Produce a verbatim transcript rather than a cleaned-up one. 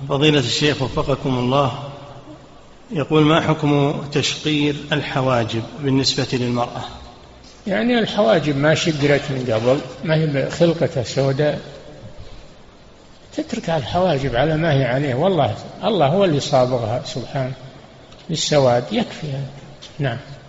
فضيلة الشيخ وفقكم الله، يقول: ما حكم تشقير الحواجب بالنسبة للمرأة؟ يعني الحواجب ما شقرت من قبل، ما هي خلقة سوداء، تترك الحواجب على ما هي عليه، والله الله هو اللي صابغها سبحانه بالسواد، يكفي هذا. نعم.